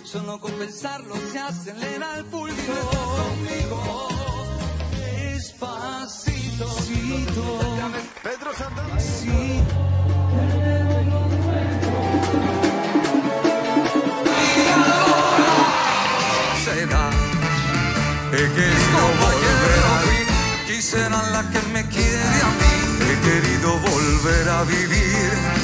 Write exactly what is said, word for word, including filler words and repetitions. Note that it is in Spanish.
Solo con pensarlo se acelera el pulso. Conmigo, despacito. Pedro Santana. Sí. Será, he querido volver a vivir. Quisiera la que me quiere a mí. He querido volver a vivir.